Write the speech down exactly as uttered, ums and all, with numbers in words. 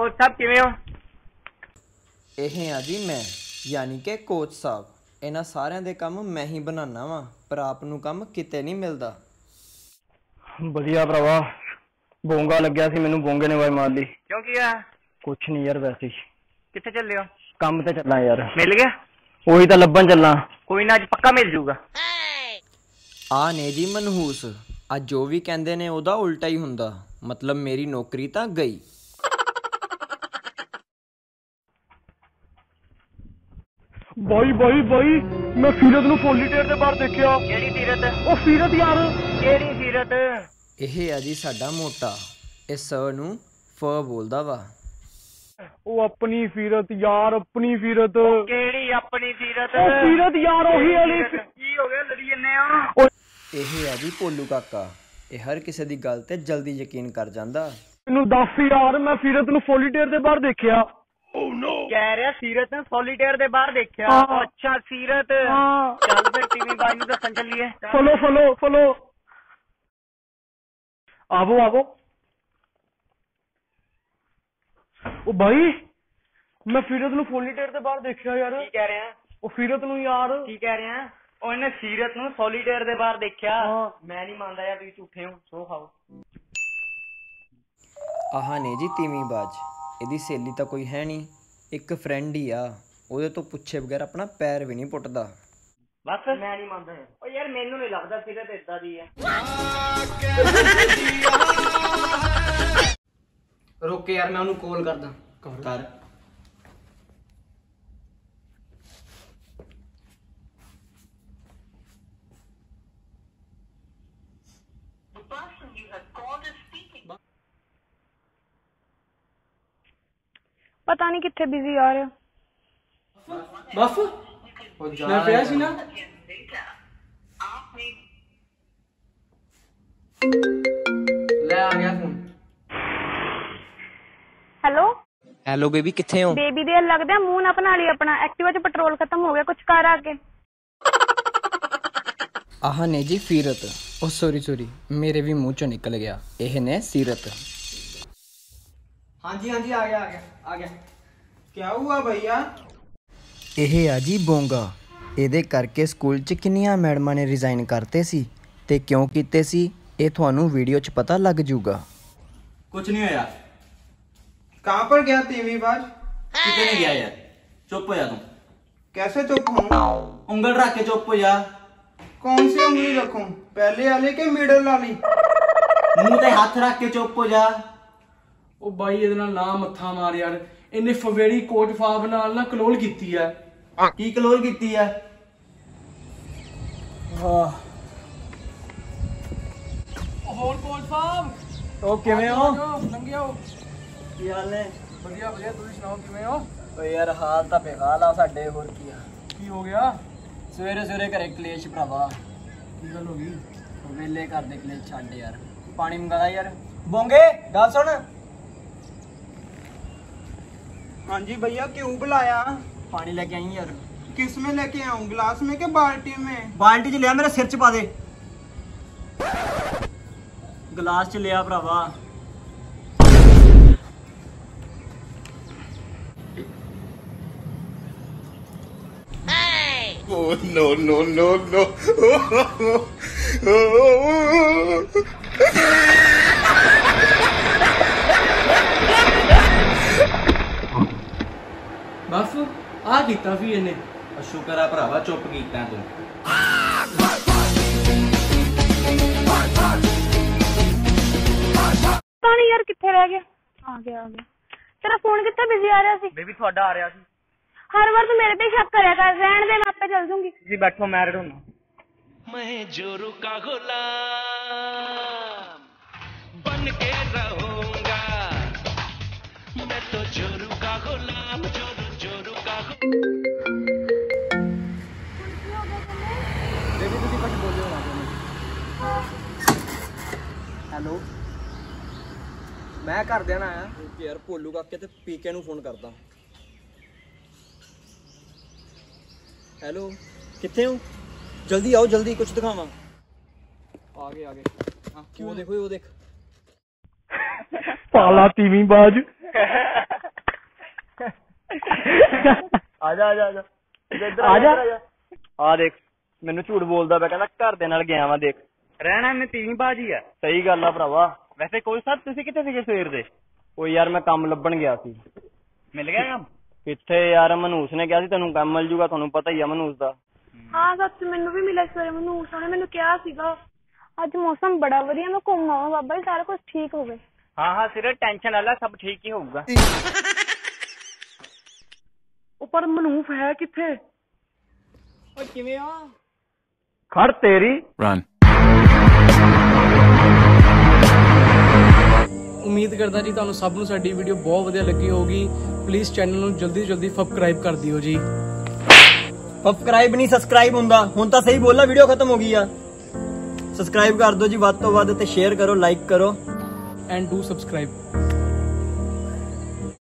Coach साहब किवें हो? ਇਹ ਆ ਜੀ ਮੈਂ ਯਾਨੀ ਕਿ ਕੋਚ ਸਾਹਿਬ। ਇਹਨਾਂ ਸਾਰਿਆਂ ਦੇ ਕੰਮ ਮੈਂ ਹੀ ਬਣਾਉਣਾ ਵਾ, ਪਰ ਆਪ ਨੂੰ ਕੰਮ ਕਿਤੇ ਨਹੀਂ ਮਿਲਦਾ। ਵਧੀਆ ਭਰਾਵਾ, ਬੋਂਗਾ ਲੱਗਿਆ ਸੀ ਮੈਨੂੰ, ਬੋਂਗੇ ਨੇ ਵਾਈ ਮਾਰ ਲਈ। क्यों किया? ਕੁਛ ਨਹੀਂ ਯਾਰ, ਵੈਸੇ ਹੀ कित्थे चले हो? ਕੰਮ ਤੇ ਚੱਲਾਂ ਯਾਰ। मिल गया? ਉਹੀ ਤਾਂ ਲੱਭਣ ਚੱਲਾਂ। कोई ना, अज पक्का मिल जूगा। ਆ ਨੇ ਜੀ ਮਨਹੂਸ, ਅੱਜ ਜੋ ਵੀ ਕਹਿੰਦੇ ਨੇ ਉਹਦਾ ਉਲਟਾ ਹੀ ਹੁੰਦਾ, ਮਤਲਬ ਮੇਰੀ ਨੌਕਰੀ ਤਾਂ ਗਈ। ਬਾਈ ਬਾਈ ਬਾਈ, ਮੈਂ ਸੀਰਤ ਨੂੰ ਪੋਲੀਟੇਰ ਦੇ ਬਾਹਰ ਦੇਖਿਆ। केड़ी सीरत? ਉਹ ਸੀਰਤ ਯਾਰ। केड़ी सीरत? ਇਹ ਆ ਜੀ ਸਾਡਾ ਮੋਟਾ, ਇਹ ਸ ਨੂੰ ਫ ਬੋਲਦਾ ਵਾ। ਉਹ ਆਪਣੀ ਸੀਰਤ ਯਾਰ, ਆਪਣੀ ਸੀਰਤ। केड़ी अपनी सीरत? ਉਹ ਸੀਰਤ ਯਾਰ, ਉਹੀ ਵਾਲੀ। की हो गया, लड़ी जन्ने हो? ਇਹ ਆ ਜੀ ਭੋਲੂ ਕਾਕਾ, ਇਹ ਹਰ ਕਿਸੇ ਦੀ ਗੱਲ ਤੇ ਜਲਦੀ ਯਕੀਨ ਕਰ ਜਾਂਦਾ। ਮੈਨੂੰ ਦੱਸ ਯਾਰ, ਮੈਂ ਸੀਰਤ ਨੂੰ ਪੋਲੀਟੇਰ ਦੇ ਬਾਹਰ ਦੇਖਿਆ। कह रहा सीरत ने सॉलिटेयर दे बाहर देखा। हाँ। अच्छा सीरत, हाँ। चल फिर टीवी बाई नु दसन चलिए। फलो फलो फलो, आवो आवो। ओ भाई, मैं सीरत नु पॉलीटेर दे बाहर देखा यार। की कह रहे हैं? ओ सीरत नु यार। की कह रहे हैं? ਉਹਨੇ ਸੀਰਤ ਨੂੰ ਸੋਲੀਟੇਅਰ ਦੇ ਬਾਹਰ ਦੇਖਿਆ। ਹਾਂ। ਮੈਂ ਨਹੀਂ ਮੰਨਦਾ ਯਾਰ, ਤੁਸੀਂ ਝੂਠੇ ਹੋ। ਸੋ ਖਾਓ। ਆਹ ਨੇ ਜੀ ਤੀਵੀਂ ਬਾਜ, ਇਹਦੀ ਸਹੇਲੀ ਤਾਂ ਕੋਈ ਹੈ ਨਹੀਂ, ਇੱਕ ਫਰੈਂਡ ਹੀ ਆ। ਉਹਦੇ ਤੋਂ ਪੁੱਛੇ ਬਗੈਰ ਆਪਣਾ ਪੈਰ ਵੀ ਨਹੀਂ ਪੁੱਟਦਾ। ਬਸ ਮੈਂ ਨਹੀਂ ਮੰਨਦਾ। ਓ ਯਾਰ ਮੈਨੂੰ ਨਹੀਂ ਲੱਗਦਾ ਸੀਰਤ ਇਦਾਂ ਦੀ ਹੈ। ਰੁਕ ਕੇ ਯਾਰ, ਮੈਂ ਉਹਨੂੰ ਕਾਲ ਕਰਦਾ। ਕਰ पता नहीं कितने बिजी आ रहे हो। ਬਫ ਮੈਂ ਪਿਆ ਸੀ ਨਾ। ਲੈ ਆ ਗਿਆ ਫੋਨ। हेलो ਹੈਲੋ ਬੇਬੀ, ਕਿੱਥੇ ਹੋ? बेबी दे लगदा मुंह ना बना लिया अपना। एक्टिवा च पेट्रोल खत्म हो गया, कुछ कर आके। ਆਹ ਨੇ ਜੀ ਫੀਰਤ, ਉਹ ਸੋਰੀ ਸੋਰੀ ਮੇਰੇ ਵੀ ਮੂੰਹ ਚੋਂ ਨਿਕਲ ਗਿਆ। ਇਹ ਨੇ ਸੀਰਤ। ਹਾਂਜੀ ਹਾਂਜੀ, ਆ ਗਿਆ ਆ ਗਿਆ ਆ ਗਿਆ। ਕੀ ਹੁਆ ਭਈਆ? ਇਹ ਆ ਜੀ ਬੋਂਗਾ, ਇਹਦੇ ਕਰਕੇ ਸਕੂਲ 'ਚ ਕਿੰਨੀਆਂ ਮੈਡਮਾਂ ਨੇ ਰਿਜ਼ਾਈਨ ਕਰਤੇ ਸੀ ਤੇ ਕਿਉਂ ਕੀਤੇ ਸੀ ਇਹ ਤੁਹਾਨੂੰ ਵੀਡੀਓ 'ਚ ਪਤਾ ਲੱਗ ਜੂਗਾ। कुछ नहीं होया। कहाँ पर गया तीवी बाज? कितने नहीं गया यार, चुप हो जा तुम। कैसे चुप हूँ? उंगल रख के चुप हो जा। कौन सी उंगली रखूं, पहले वाली के मिडल वाली? मुंह ते हाथ रख के चुप हो जा। ਉਹ ਬਾਈ ਇਹਦੇ ਨਾਲ ਨਾ ਮੱਥਾ ਮਾਰ ਯਾਰ, ਇਹਨੇ ਫਵੇੜੀ ਕੋਚ ਫਾਬ ਨਾਲ ਨਾ ਕਲੋਲ ਕੀਤੀ ਆ। की कलोल कीती है? ਹੋਰ ਕੋਚ ਫਾਬ, ओ किवें हो? ਲੰਘਿਆ ਹੋ? की हाल है? ਵਧੀਆ ਵਧੀਆ, ਤੁਸੀਂ ਸੁਣਾਓ ਕਿਵੇਂ ਹੋ? ओ यार हाल तां बेहाल आ साडे, होर की आ। ਕੀ ਹੋ ਗਿਆ? सवेरे सवेरे घरे कलेश भरावा। ਕੀ ਗੱਲ ਹੋ गई? वेले घर दे कलेश छड्ड यार। पानी मंगादा यार। बोंगे गल सुन। हाँ जी भैया, क्यों बुलाया? पानी लेके आई यार। किस में लेके आऊं, गिलास में के बाल्टी में? बाल्टी च लिया, मेरे सिर च पा दे। गिलास च लिया भरावा। Oh no no no no! ਬਸ ਆ ਕੀਤਾ ਸੀ ਇਹਨੇ। शुक्र है भरावा चुप कीता तू। पता नहीं यार कितने रह गया। आ गया आ गया। तेरा फोन कितना बिजी आ रहा सी? ਬੇਬੀ ਤੁਹਾਡਾ ਆ ਰਿਹਾ ਸੀ। हर बार तू मेरे पे शक करया कर, रहन दे, मैं आपे चल दूंगी। ਤੁਸੀਂ ਬੈਠੋ, ਮੈਰਿਡ ਹੋਣਾ। मैं जोरू का गुलाम बन के रहूंगा। मैं तो जोरू का गुलाम, जोरू जोरू का बेबी तुसी कुछ बोलियो ना। हेलो, मैं घर देना आया यार। भोलू काके ते पीके नू फोन करदा। हेलो, किथे हो? जल्दी आओ, जल्दी कुछ दिखावा। आगे आगे। हाँ, क्यों? देखो वो देख। पाला तीवी बाज। ਆ ਜਾ ਆ ਜਾ ਆ ਜਾ ਇੱਧਰ ਆ ਜਾ ਆ ਦੇਖ ਮੈਨੂੰ ਝੂਠ ਬੋਲਦਾ ਪਿਆ ਕਹਿੰਦਾ ਘਰ ਦੇ ਨਾਲ ਗਿਆ ਵਾਂ ਦੇਖ ਰਹਿਣਾ ਮੈਂ ਤੀਵੀਂ ਬਾਜੀ ਆ ਸਹੀ ਗੱਲ ਆ ਭਰਾਵਾ ਵੈਸੇ ਕੋਈ ਸਾਹਿਬ ਤੁਸੀਂ ਕਿੱਥੇ ਸੀਗੇ ਸਵੇਰ ਦੇ ਉਹ ਯਾਰ ਮੈਂ ਕੰਮ ਲੱਭਣ ਗਿਆ ਸੀ ਮਿਲ ਗਿਆ ਕੰਮ ਕਿੱਥੇ ਯਾਰ ਮਨੂਸ ਨੇ ਕਿਹਾ ਸੀ ਤੈਨੂੰ ਕੰਮ ਮਿਲ ਜੂਗਾ ਤੁਹਾਨੂੰ ਪਤਾ ਹੀ ਆ ਮਨੂਸ ਦਾ ਹਾਂ ਸੱਚ ਮੈਨੂੰ ਵੀ ਮਿਲਿਆ ਸਵੇਰੇ ਮੈਨੂੰ ਉਹਨੇ ਮੈਨੂੰ ਕਿਹਾ ਸੀਗਾ ਅੱਜ ਮੌਸਮ ਬੜਾ ਵਧੀਆ ਮੈਂ ਘੁੰਮ ਆਵਾਂ ਬਾਬਾ ਜੀ ਸਾਰਾ ਕੁਝ ਠੀਕ ਹੋਵੇ ਹਾਂ ਹਾਂ ਸਿਰੇ ਟੈਨਸ਼ਨ ਨਾ ਲੈ ਸਭ ਠੀਕ ਹੀ ਹੋਊਗਾ ਉਹ ਪਰ ਮਨੂਫ ਹੈ ਕਿੱਥੇ ਓ ਕਿਵੇਂ ਆ ਖੜ ਤੇਰੀ Run. ਉਮੀਦ ਕਰਦਾ ਜੀ ਤੁਹਾਨੂੰ ਸਭ ਨੂੰ ਸਾਡੀ ਵੀਡੀਓ ਬਹੁਤ ਵਧੀਆ ਲੱਗੀ ਹੋਊਗੀ ਪਲੀਜ਼ ਚੈਨਲ ਨੂੰ ਜਲਦੀ ਜਲਦੀ ਸਬਸਕ੍ਰਾਈਬ ਕਰ ਦਿਓ ਜੀ ਸਬਸਕ੍ਰਾਈਬ ਨਹੀਂ ਸਬਸਕ੍ਰਾਈਬ ਹੁੰਦਾ ਹੁਣ ਤਾਂ ਸਹੀ ਬੋਲਾ ਵੀਡੀਓ ਖਤਮ ਹੋ ਗਈ ਆ ਸਬਸਕ੍ਰਾਈਬ ਕਰ ਦਿਓ ਜੀ ਵੱਧ ਤੋਂ ਵੱਧ ਤੇ ਸ਼ੇਅਰ ਕਰੋ ਲਾਈਕ ਕਰੋ ਐਂਡ ਡੂ ਸਬਸਕ੍ਰਾਈਬ